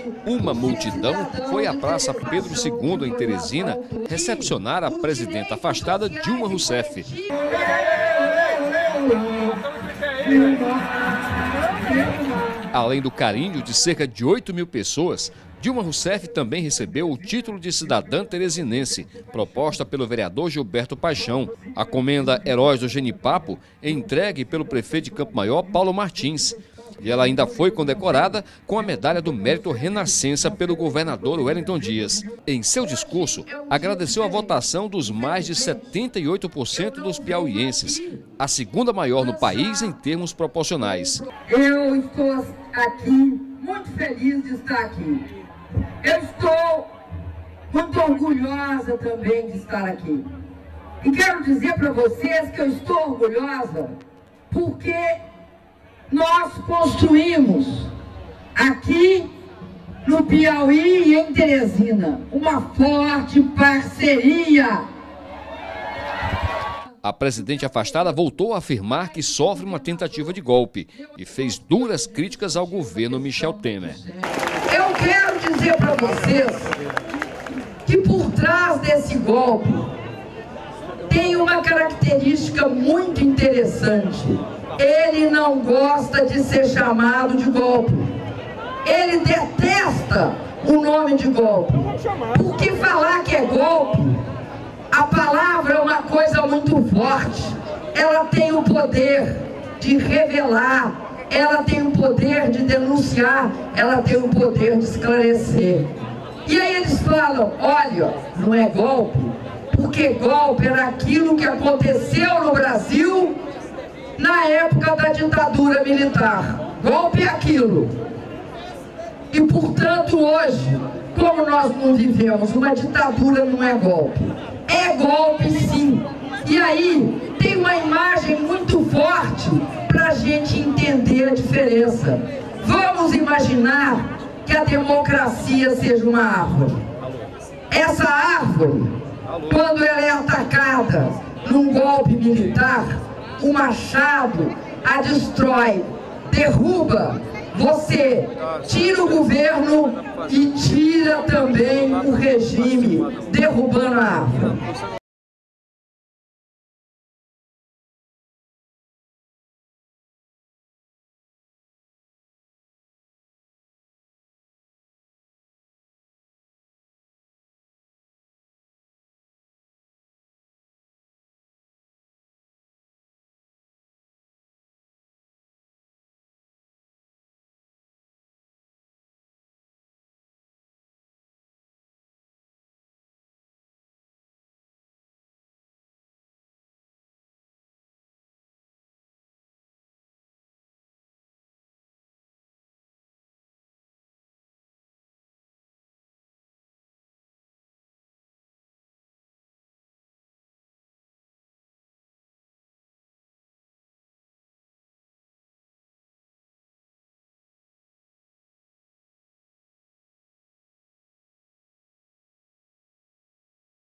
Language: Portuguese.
Uma multidão foi à Praça Pedro II, em Teresina, recepcionar a presidenta afastada Dilma Rousseff. Além do carinho de cerca de 8.000 pessoas, Dilma Rousseff também recebeu o título de cidadã teresinense, proposta pelo vereador Gilberto Paixão. A comenda Heróis do Genipapo é entregue pelo prefeito de Campo Maior, Paulo Martins. E ela ainda foi condecorada com a medalha do Mérito Renascença pelo governador Wellington Dias. Em seu discurso, agradeceu a votação dos mais de 78% dos piauienses, a segunda maior no país em termos proporcionais. Eu estou aqui muito feliz de estar aqui. Eu estou muito orgulhosa também de estar aqui. E quero dizer para vocês que eu estou orgulhosa porque nós construímos aqui no Piauí e em Teresina uma forte parceria. A presidente afastada voltou a afirmar que sofre uma tentativa de golpe e fez duras críticas ao governo Michel Temer. Eu quero dizer para vocês que por trás desse golpe tem uma característica muito interessante. Ele não gosta de ser chamado de golpe. Ele detesta o nome de golpe. Porque falar que é golpe, a palavra é uma coisa muito forte. Ela tem o poder de revelar, ela tem o poder de denunciar, ela tem o poder de esclarecer. E aí eles falam, olha, não é golpe, porque golpe era aquilo que aconteceu no Brasil na época da ditadura militar. Golpe é aquilo. E, portanto, hoje, como nós não vivemos uma ditadura, não é golpe. É golpe, sim. E aí, tem uma imagem muito forte para a gente entender a diferença. Vamos imaginar que a democracia seja uma árvore. Essa árvore, quando ela é atacada num golpe militar, o machado a destrói, derruba, você tira o governo e tira também o regime, derrubando a árvore.